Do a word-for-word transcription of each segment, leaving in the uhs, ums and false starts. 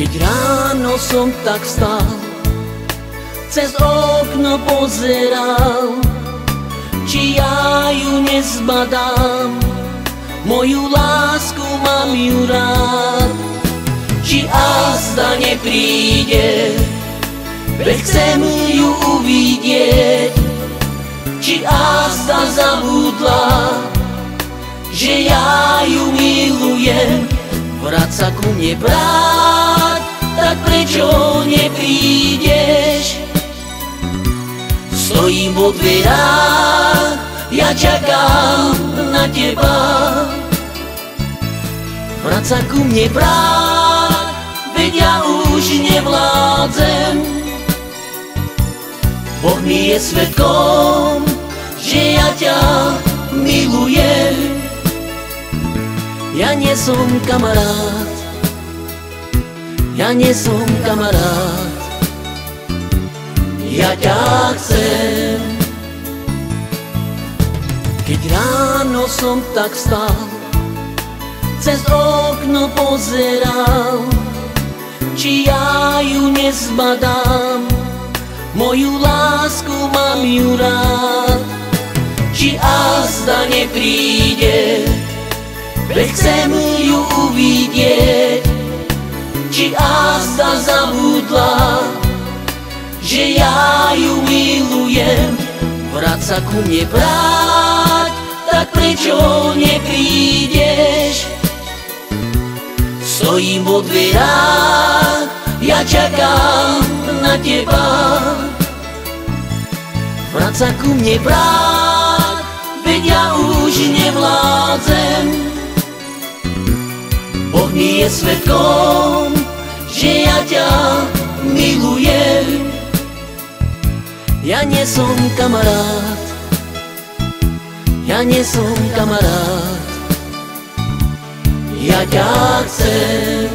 Keď ráno som tak vstal, cez okno pozeral, či ja ju nezbadám, moju lásku mám ju rád. Či azda nepríde, veď chcem ju uvidieť. Či azda zabudla, že ja ju milujem. Vráť sa ku mne, brat, tak prečo neprídeš? Stojím vo dverách, ja čakám na teba. Vráť sa ku mne, brat, veď ja už nevládzem. Boh mi je svedkom, že ja ťa milujem. Ja nie som kamarát, ja nie som kamarát, ja ťa chcem. Keď ráno som tak vstal, cez okno pozeral, či ja ju nezbadám, moju lásku mám ju rád. Či azda nepríde, veď chcem ju uvidieť. Či azda zabudla, že ja ju milujem. Vráť sa ku mne, brat, tak prečo neprídeš? Stojím vo dverách, ja čakám na teba. Vráť sa ku mne, brat, veď ja už nevládzem. Boh mi je svedkom, že ja ťa milujem. Ja nie som kamarát, ja nie som kamarát, ja ťa chcem.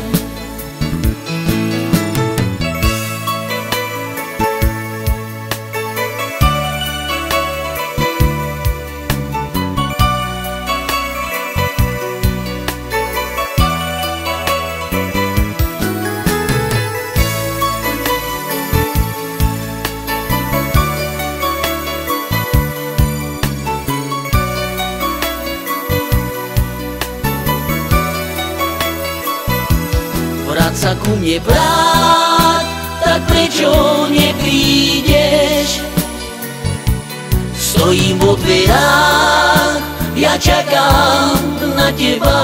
Vráť sa ku mne, brat, tak prečo neprídeš? Stojím vo dverách, ja čakám na teba.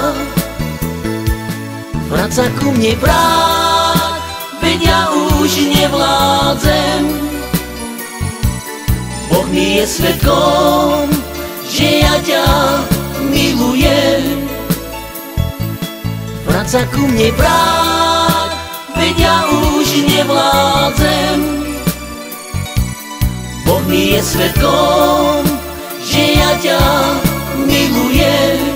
Vráť sa ku mne, brat, veď ja už nevládzem. Boh mi je svedkom, že ja ťa milujem. Vráť sa ku mne, brat, veď ja už nevládzem. Boh mi je svedkom, že ja ťa milujem.